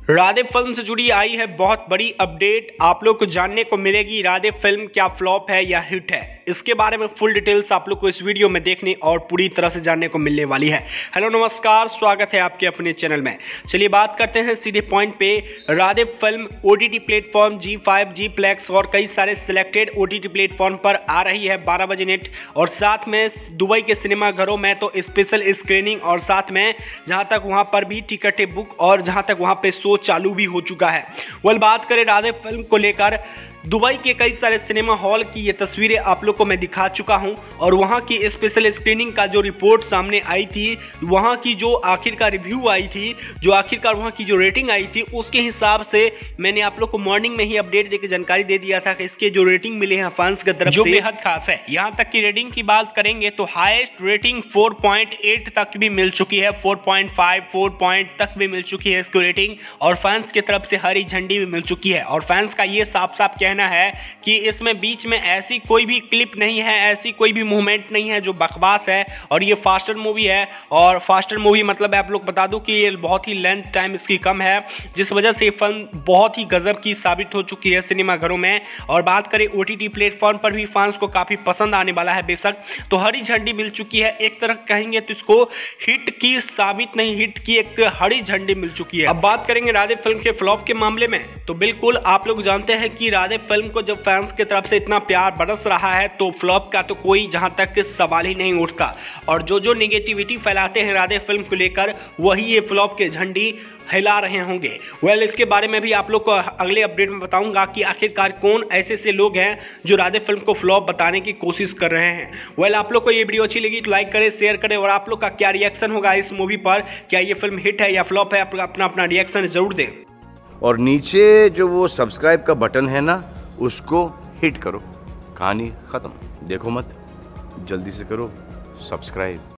Radhe film से जुड़ी आई है बहुत बड़ी अपडेट। आप लोग को जानने को मिलेगी राधे फिल्म क्या फ्लॉप है या हिट है। इसके बारे में फुल डिटेल्स आप लोग को इस वीडियो में देखने और पूरी तरह से जानने को मिलने वाली है। हेलो नमस्कार, स्वागत है आपके अपने चैनल में। चलिए बात करते हैं सीधे पॉइंट पे। Radhe film OTT platform G5, Gplex और कई सारे सिलेक्टेड OTT प्लेटफॉर्म पर आ रही है 12 बजे नेट, और साथ में दुबई के सिनेमा घरों में तो स्पेशल स्क्रीनिंग, और साथ में जहां तक वहां पर भी टिकटें बुक और जहां तक वहां पे शो चालू भी हो चुका है। बात करें राधे फिल्म को लेकर, दुबई के कई सारे सिनेमा हॉल की ये तस्वीरें आप लोग को मैं दिखा चुका हूं, और वहां की स्पेशल स्क्रीनिंग का जो रिपोर्ट सामने आई थी, वहां की जो आखिरकार रिव्यू आई थी, जो आखिरकार वहां की जो रेटिंग आई थी, उसके हिसाब से मैंने आप लोग को मॉर्निंग में ही अपडेट देकर जानकारी दे दिया था कि इसके जो रेटिंग मिले हैं फैंस की तरफ से बेहद खास है। यहां तक की रेटिंग की बात करेंगे तो हाईएस्ट रेटिंग 4.8 तक भी मिल चुकी है, 4.5 4 पॉइंट तक भी मिल चुकी है इसकी रेटिंग, और फैंस की तरफ से हरी झंडी भी मिल चुकी है। और फैंस का ये साफ साफ कहना है कि इसमें बीच में ऐसी कोई भी क्लिप नहीं है, ऐसी कोई भी मूवमेंट नहीं है जो बकवास है, और ये फास्टर मूवी है। और फास्टर मूवी मतलब आप लोग बता दूं कि ये बहुत ही लेंथ टाइम इसकी कम है, जिस वजह से फिल्म बहुत ही गजब की साबित हो चुकी है सिनेमाघरों में। और बात करें OTT प्लेटफॉर्म पर भी फैंस को काफी पसंद आने वाला है बेशक, तो हरी झंडी मिल चुकी है। एक तरह कहेंगे तो इसको हिट की साबित नहीं, हिट की एक हरी झंडी मिल चुकी है। अब बात करेंगे राधे फिल्म के फ्लॉप के मामले में, तो बिल्कुल आप लोग जानते हैं कि राधे फिल्म को जब फैंस की तरफ से इतना प्यार बरस रहा है तो फ्लॉप का तो कोई जहां तक सवाल ही नहीं उठता। और जो नेगेटिविटी फैलाते हैं राधे फिल्म को लेकर, वही ये फ्लॉप के झंडी हिला रहे होंगे। इसके बारे में भी आप लोग को अगले अपडेट में बताऊंगा कि आखिरकार कौन ऐसे लोग हैं जो राधे फिल्म को फ्लॉप बताने की कोशिश कर रहे हैं। आप लोग को ये वीडियो अच्छी लगी तो लाइक करें, शेयर करें, और आप लोग का क्या रिएक्शन होगा इस मूवी पर, क्या ये फिल्म हिट है या फ्लॉप है, अपना रिएक्शन जरूर दें। और नीचे जो वो सब्सक्राइब का बटन है ना, उसको हिट करो। कहानी खत्म। देखो मत, जल्दी से करो सब्सक्राइब।